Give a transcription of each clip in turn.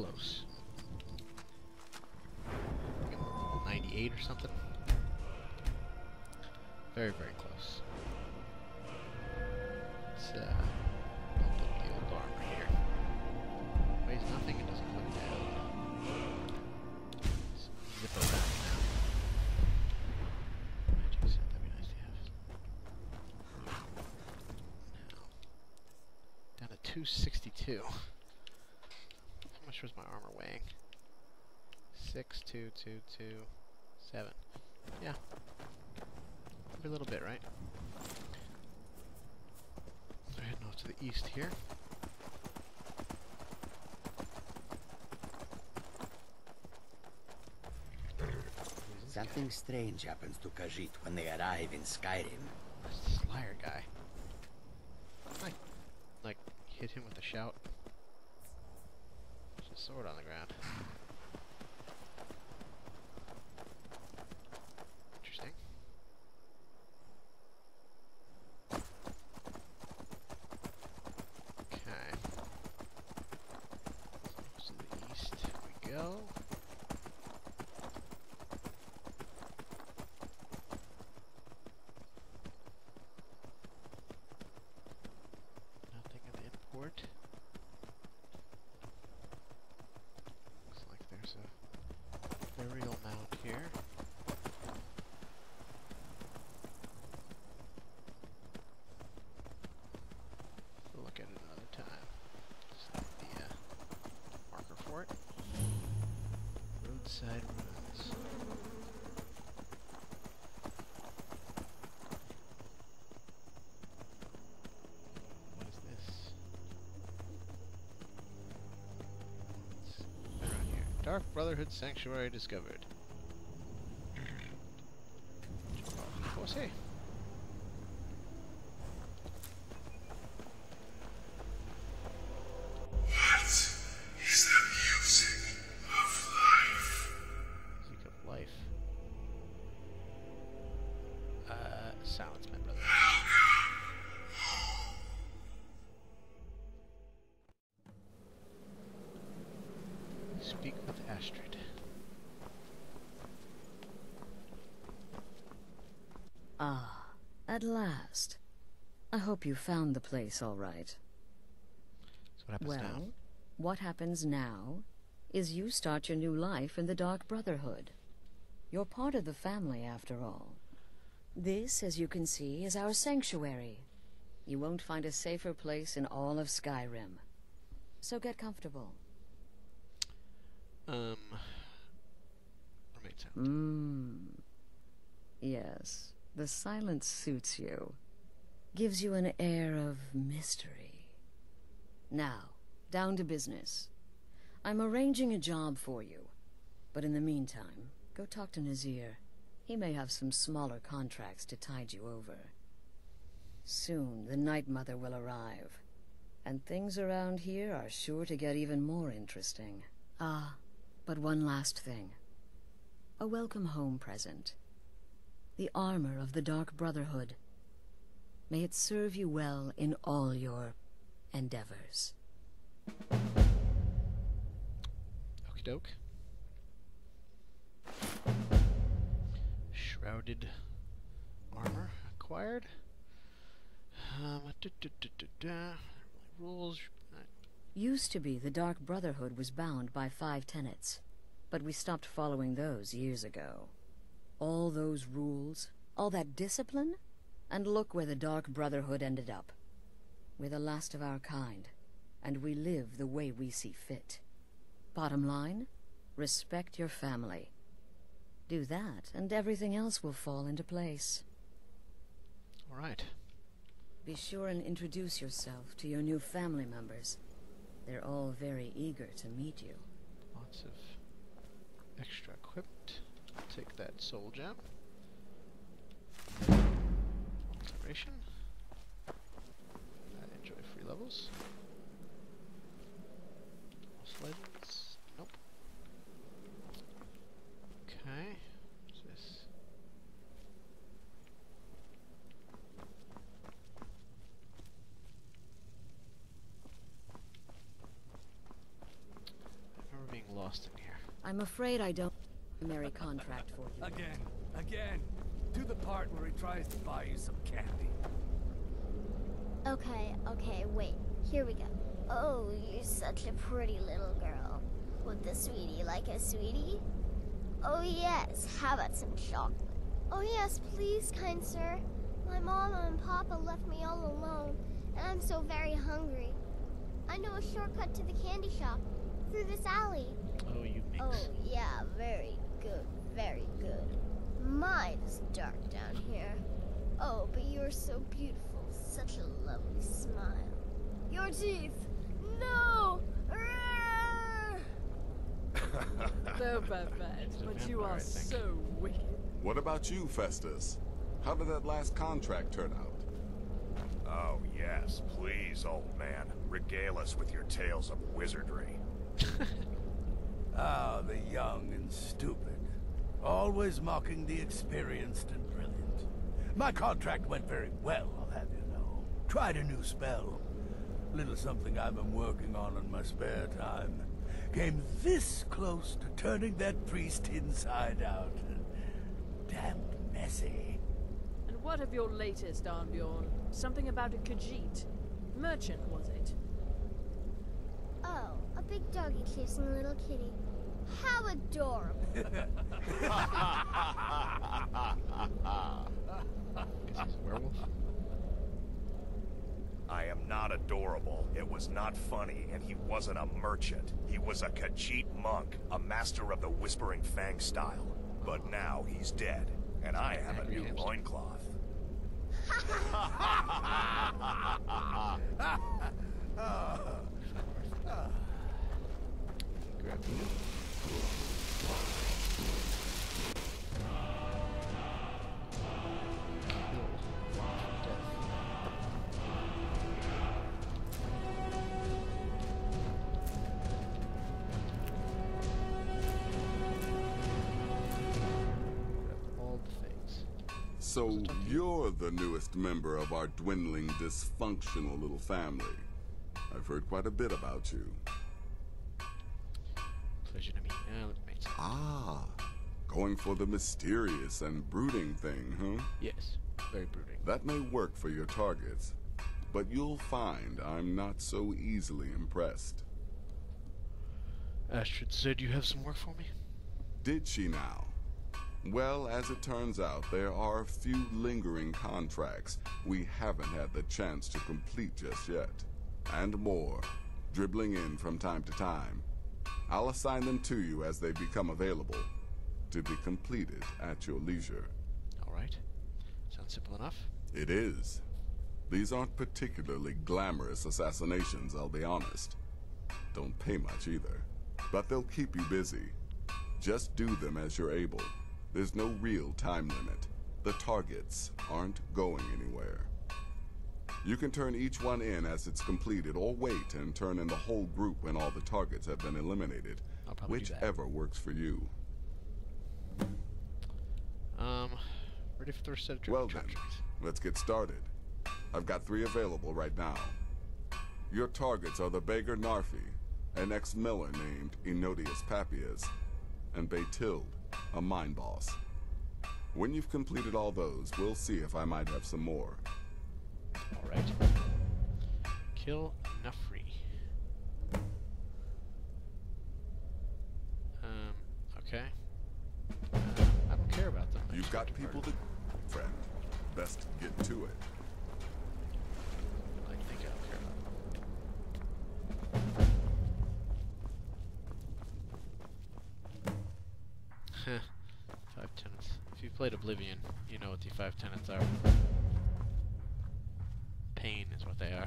close. 98 or something. Very, very close. Let's build up the old armor here. Weighs nothing, it doesn't put it down. Let's zip it back now. Magic set, that'd be nice to have. Now, down to 262. How much was my armor weighing? 6, 2, 2, 2, 7. Yeah. Every little bit, right? So we're heading off to the east here. Something strange happens to Khajiit when they arrive in Skyrim. That's this liar guy. Like, hit him with a shout. There's a sword on the ground. Interesting. Okay. To the east we go. Nothing at the import. Looks like there's a burial mound here. We'll look at it another time. Just like the marker for it. Roadside ruins. What is this? What's around here? Dark Brotherhood Sanctuary discovered. What's here? What is the music of life? Music of life. Silence, my brother. Speak with Astrid. Ah, at last. I hope you found the place all right. So what happens Well, now? what happens now is you start your new life in the Dark Brotherhood. You're part of the family, after all. This, as you can see, is our sanctuary. You won't find a safer place in all of Skyrim. So get comfortable. Remain silent. Yes, the silence suits you. Gives you an air of mystery. Now, down to business. I'm arranging a job for you. But in the meantime, go talk to Nazir. He may have some smaller contracts to tide you over. Soon, the Night Mother will arrive. And things around here are sure to get even more interesting. Ah, but one last thing. A welcome home present. The armor of the Dark Brotherhood. May it serve you well in all your endeavors. Okie doke. Shrouded armor acquired. Rules. Used to be the Dark Brotherhood was bound by 5 tenets, but we stopped following those years ago. All those rules, all that discipline, and look where the Dark Brotherhood ended up. We're the last of our kind, and we live the way we see fit. Bottom line, respect your family. Do that, and everything else will fall into place. All right. Be sure and introduce yourself to your new family members. They're all very eager to meet you. Lots of extra equipped. Take that soul gem. Alteration. I enjoy free levels. Lost Legends. Nope. Okay. What's this? I'm afraid I don't have a primary contract for you. Again. Do the part where he tries to buy you some candy. Okay, wait. Here we go. Oh, you're such a pretty little girl. Would the sweetie like a sweetie? Oh yes, how about some chocolate? Oh yes, please, kind sir. My mama and papa left me all alone, and I'm so very hungry. I know a shortcut to the candy shop, through this alley. Oh, you mix. Oh yeah, very good, very good. My, it's dark down here. Oh, but you're so beautiful, such a lovely smile. Your teeth! No! So bad, but you are so wicked. What about you, Festus? How did that last contract turn out? Oh, yes. Please, old man. Regale us with your tales of wizardry. Ah, the young and stupid. Always mocking the experienced and brilliant. My contract went very well, I'll have you know. Tried a new spell. Little something I've been working on in my spare time. Came this close to turning that priest inside out. Damn messy. And what of your latest, Arnbjorn? Something about a Khajiit. Merchant, was it? Oh, a big doggy chasing a little kitty. How adorable. Guess he's a werewolf. I am not adorable. It was not funny, and he wasn't a merchant. He was a Khajiit monk, a master of the Whispering Fang style. But now he's dead, and I have a new loincloth. Grab you. So you're the newest member of our dwindling, dysfunctional little family. I've heard quite a bit about you. Pleasure to meet you. Ah, going for the mysterious and brooding thing, huh? Yes, very brooding. That may work for your targets, but you'll find I'm not so easily impressed. Astrid said you have some work for me? Did she now? Well, as it turns out, there are a few lingering contracts we haven't had the chance to complete just yet. And more, dribbling in from time to time. I'll assign them to you as they become available, to be completed at your leisure. All right. Sounds simple enough. It is. These aren't particularly glamorous assassinations, I'll be honest. Don't pay much either. But they'll keep you busy. Just do them as you're able. There's no real time limit. The targets aren't going anywhere. You can turn each one in as it's completed, or wait and turn in the whole group when all the targets have been eliminated. I'll probably do that. Whichever works for you. Ready for the first set of Well then, contracts. let's get started. I've got 3 available right now. Your targets are the beggar Narfi, an ex-miller named Enodius Papias, and Baytild, a mine boss. When you've completed all those, we'll see if I might have some more. All right. Kill Nafri. Okay. I don't care about them. I You've just got want to people murder to... Friend, best get to it. them. I think I don't care about them. 5 tenets. If you've played Oblivion, you know what the 5 tenets are. Pain is what they are.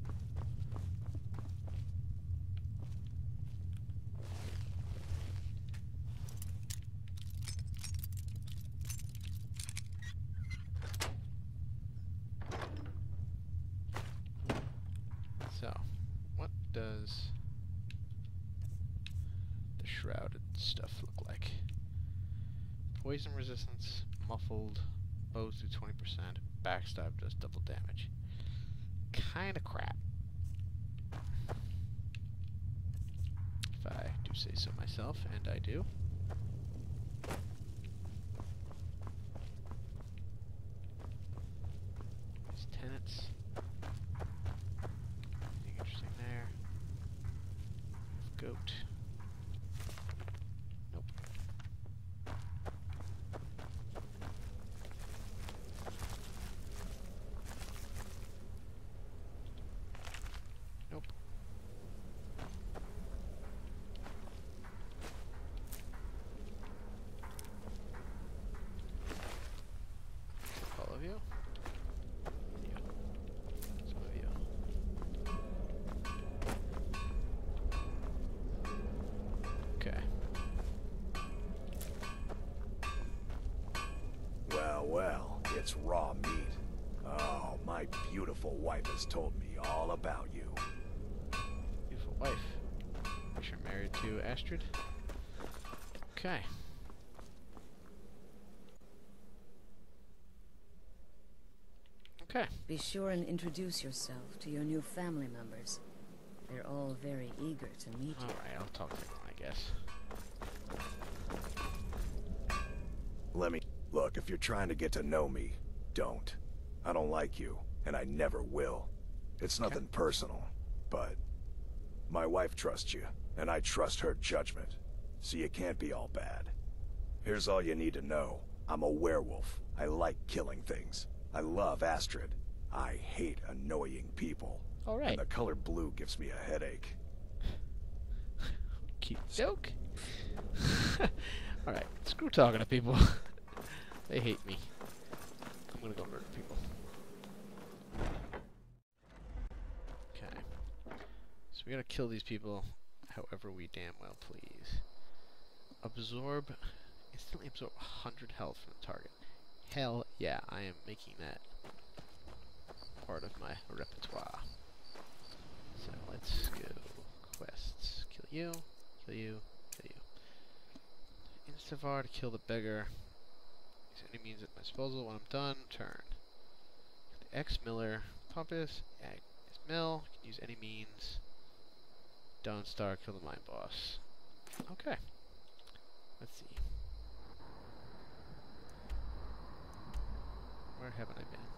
So, what does the shrouded stuff look like? Poison resistance, muffled, bows do 20%, backstab does double damage. Kinda crap. If I do say so myself, and I do. These tenants. Anything interesting there? Goat. Nope. Nope. All of you. You. Some of you. Okay. Well, well, it's raw meat. Oh, my beautiful wife has told me all about you. Beautiful wife. Is she married to Astrid? Okay. Okay. Be sure and introduce yourself to your new family members. They're all very eager to meet you. Alright, I'll talk to them, I guess. Let me... Look, if you're trying to get to know me, don't. I don't like you, and I never will. It's nothing personal, but... My wife trusts you, and I trust her judgment. So you can't be all bad. Here's all you need to know. I'm a werewolf. I like killing things. I love Astrid. I hate annoying people. Alright. And the color blue gives me a headache. Cute joke. Alright, screw talking to people. They hate me. I'm gonna go murder people. Okay. So we gotta kill these people however we damn well please. Instantly absorb 100 health from the target. Hell yeah, I am making that part of my repertoire. So let's go. Quests. Kill you, kill you, kill you. Instavar to kill the beggar. Use any means at my disposal. When I'm done, turn. The X Miller. Pompous. Ag is Mill. Can use any means. Don't star. Kill the mine boss. Okay. Let's see. Where haven't I been?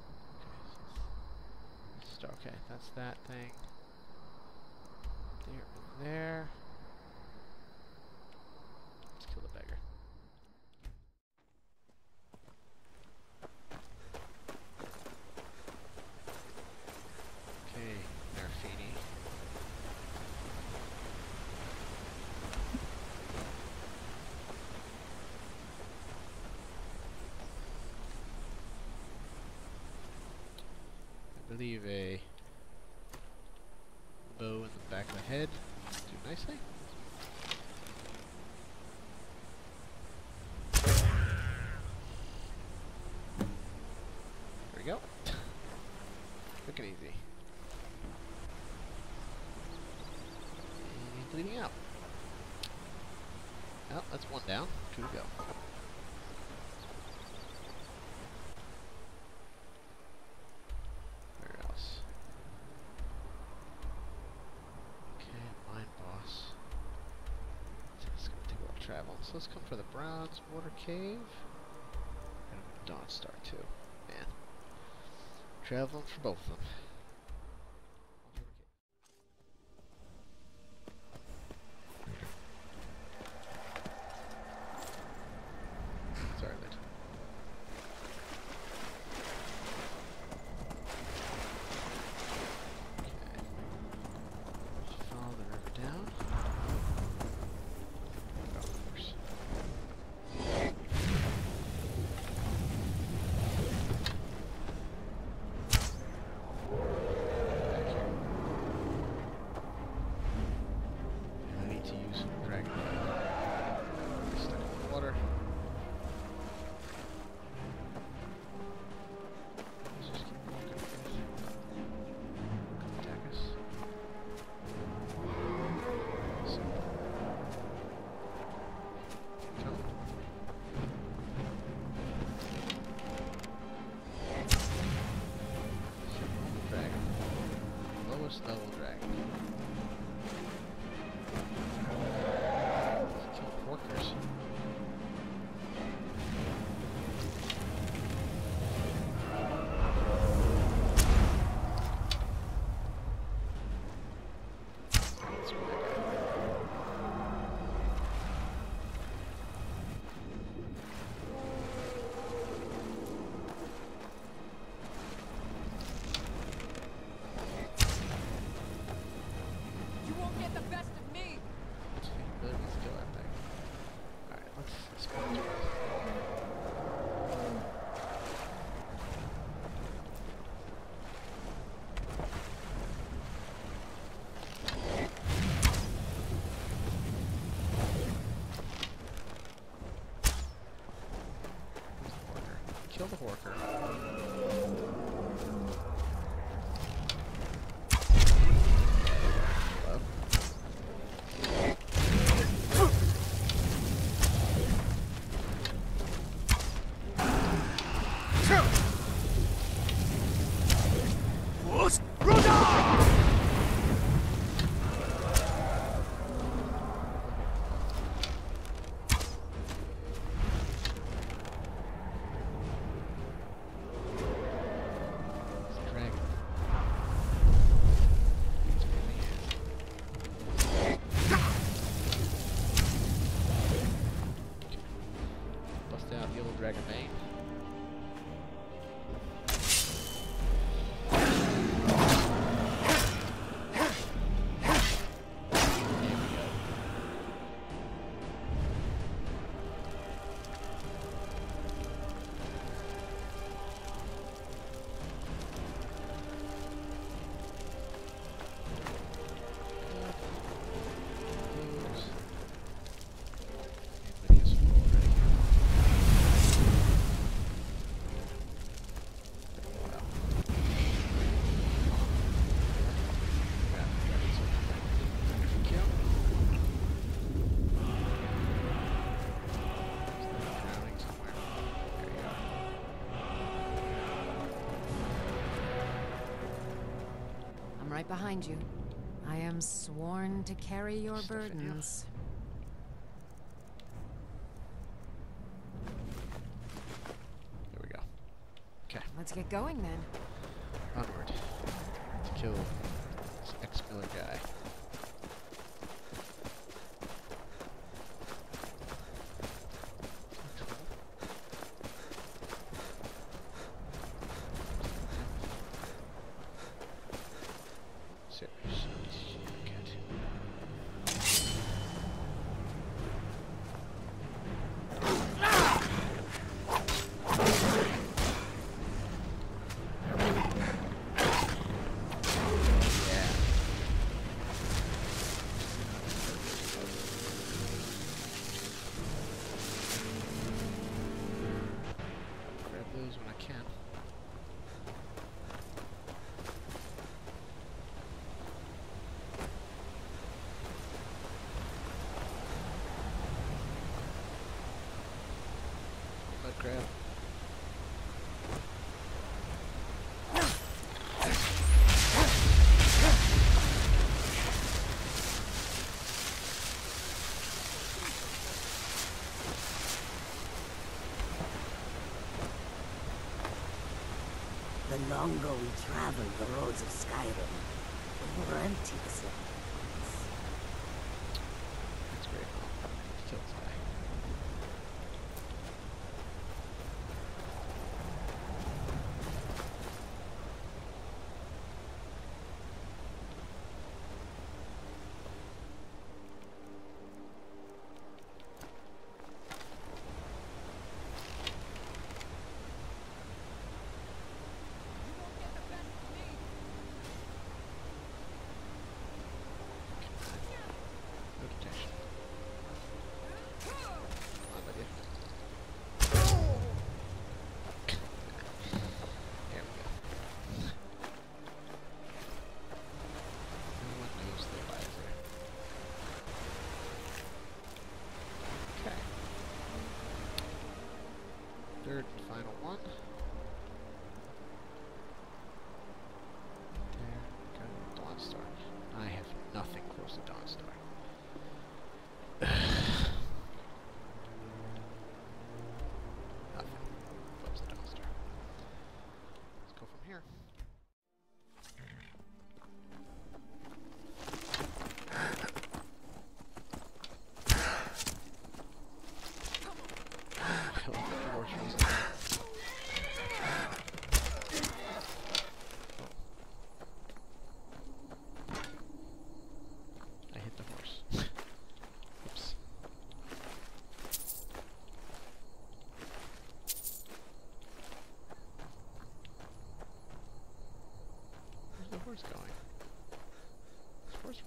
Okay, so okay, that's that thing. There. Let's kill the beggar. Okay, Nerfini. I believe a bow in the back of the head do nicely. There we go. Quick and easy. And bleeding out. Well, that's one down. Two to go. So let's come for the Bronze Water Cave. And Dawn Star too. Man. Traveling for both of them. Sorry, Lid. Okay. Follow the river down. Level dragon. get the best of me. Really wants to kill that thing. Alright, let's split. Kill the Horker. Dragon Bane. Right behind you. I am sworn to carry your burdens. There we go. Okay. Let's get going then. Onward. To kill this ex-Miller guy. When I can. Let grab. The longer we travel the roads of Skyrim, the more empty this land is. That's great. Kill this guy. Third and final one. There, go Dawnstar. I have nothing close to Dawnstar. Nothing close to Dawnstar. Let's go from here. I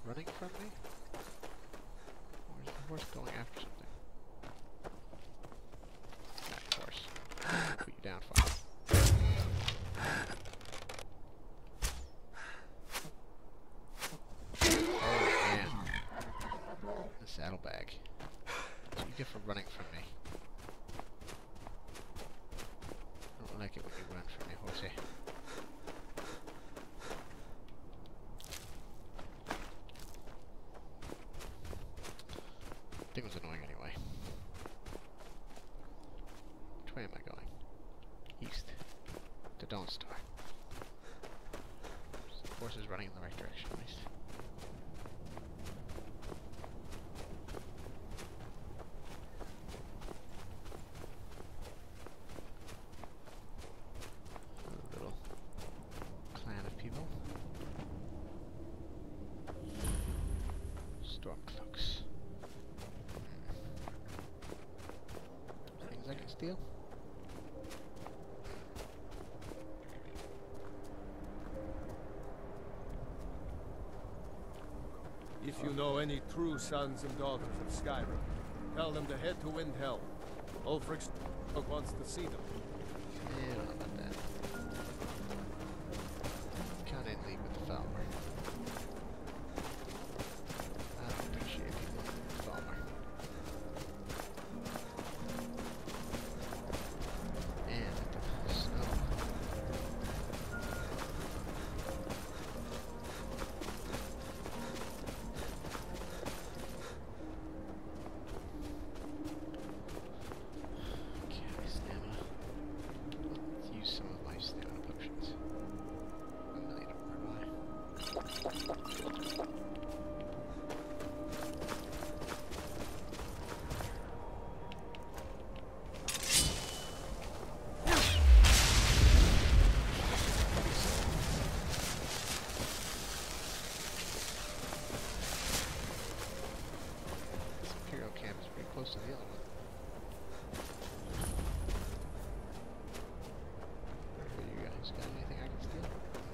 running from me? Or is the horse going after something? That horse. Put you down, fine. Oh man. The saddlebag. That's what you get for running from me. I don't like it when you run from me, horsey. Thing was annoying anyway. Which way am I going? East. To Dawn Star. The horse is running in the right direction, at least. A little clan of people. Stormcloaks. Things I can steal? If you know any true sons and daughters of Skyrim, tell them to head to Windhelm. Ulfric's wants to see them. Yeah, I don't know about that. Kinda in league with the Falmer. I don't appreciate people with the Falmer. And the snow. Okay, stamina. Let's use some of my stamina potions. A million of them, why? This Imperial camp is pretty close to the other one. What about you guys? Got anything I can steal?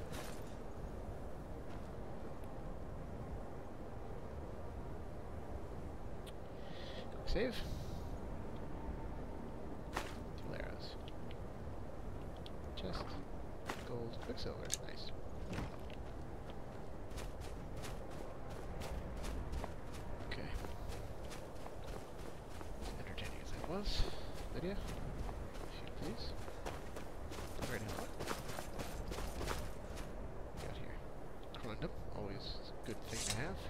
Quick save. 2 arrows. Chest. Gold. Quicksilver. Nice. Okay. As entertaining as that was. Lydia? Shoot, please. Right now. Got here. Corundum. Always a good thing to have.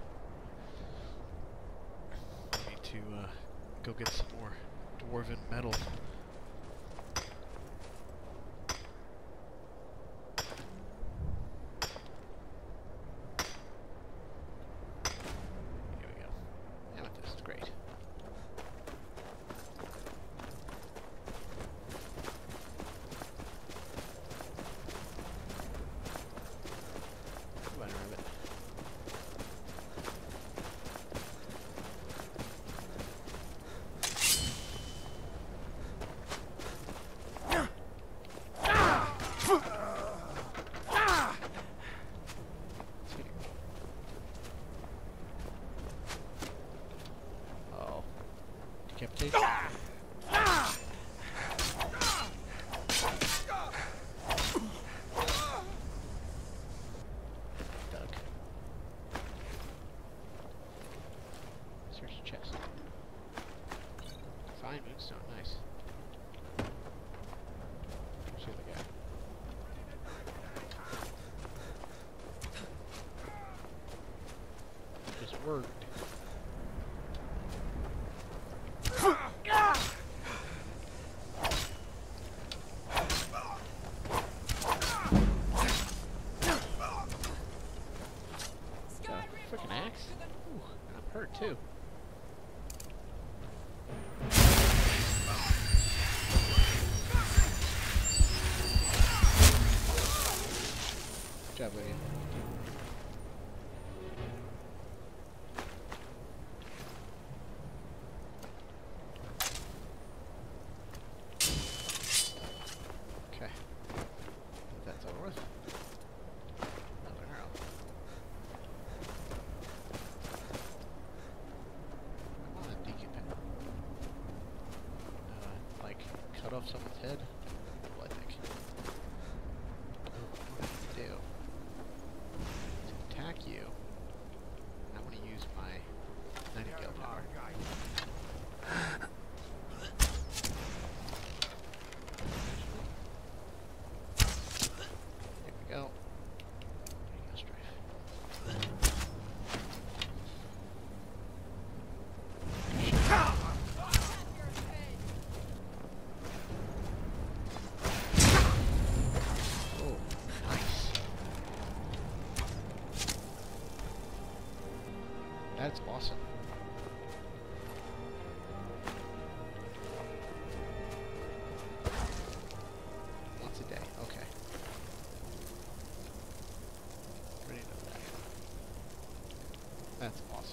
Need to go get some more dwarven metal. Here we go. Amethyst, great. Come on, rabbit. Oh. Decapitate. Doug. Search the chest. Fine moonstone, nice. Where's the other guy? Just worked. Frickin' axe? Ooh, I'm hurt too. Good job, Lydia. Okay. That's over with. Another arrow. cut off someone's head? Well, I think. What do I have to do? To attack you, I want to use my Nightingale power. There we go. There you go, Strafe. Oh, nice. That's awesome. Once a day, okay. Already know that. That's awesome.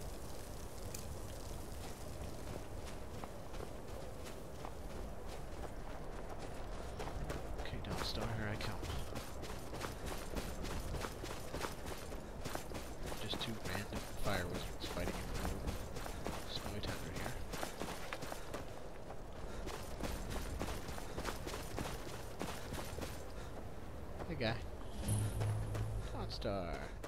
Okay, Dawn Star, here I come. Just two random fire wizards fighting in the snowy tundra here. Hey guy. Dawn Star.